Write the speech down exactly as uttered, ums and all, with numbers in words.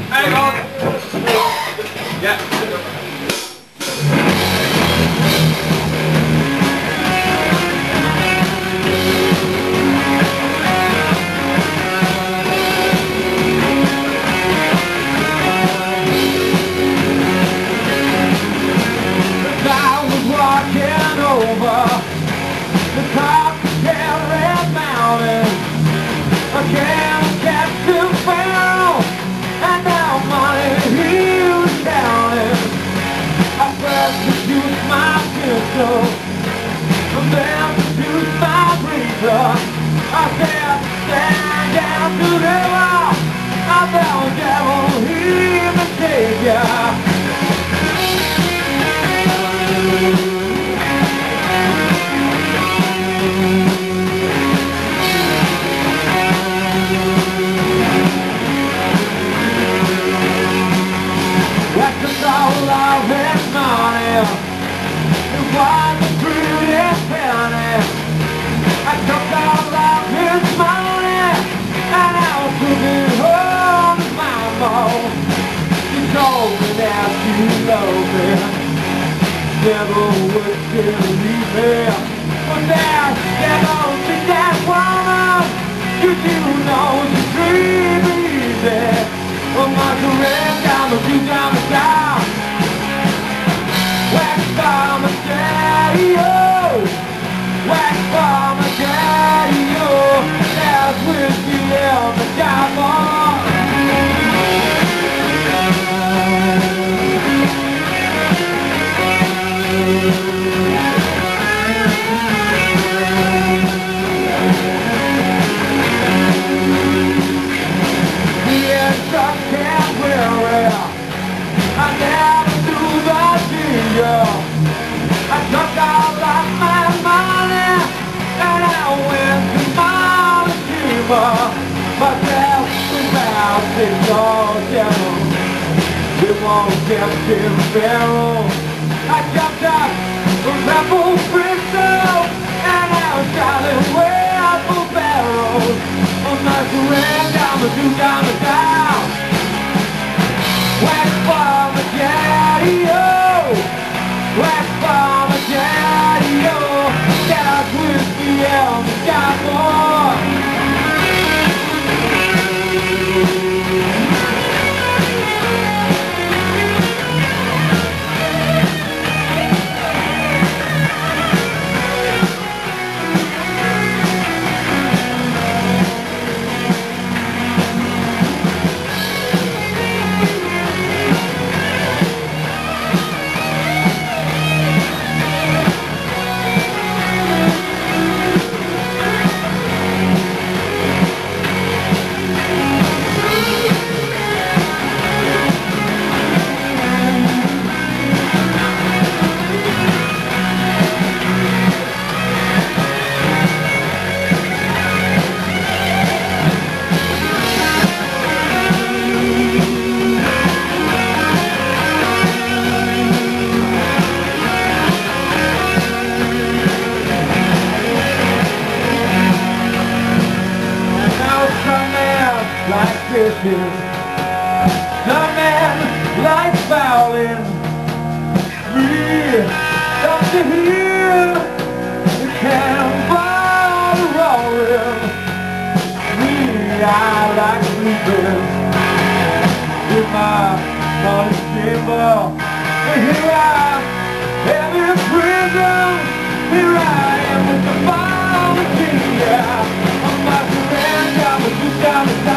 Hang on. Yeah. Walking over the top of Red Mountain, again I kept to fail, and now money he was counting. I first produced my pistol, and then produced my breather. I said, stand down to the wall, I tell the devil he can take ya. All of his money, it was a pretty penny. I took all of his money, and I took it home to my mom. She told me that she loved me, never would believe me. But there, there goes the dead woman. You do know she treated me easy. Oh, my career down the view down the south. Wax by my daddy, oh, wax by my daddy, oh, there's whiskey on the diamond. The truck can't wear it. I never knew that ginger. I took all of my money, and I went to Montezuma. Myself without six dollars down. It won't get in the barrel. I jumped up from Rebel Bristol, and I was driving way out for barrels. On my career down the two down the down. Wax for my daddy, oh, wax for my daddy, oh, that's whiskey on the diamond. Like fishes, some men like fouling. Me, up to here, the cannonball rolling. Me, I like sleeping in my money chamber. But here I am in prison. Here I am with the volunteer. I'm about to ran down the two down the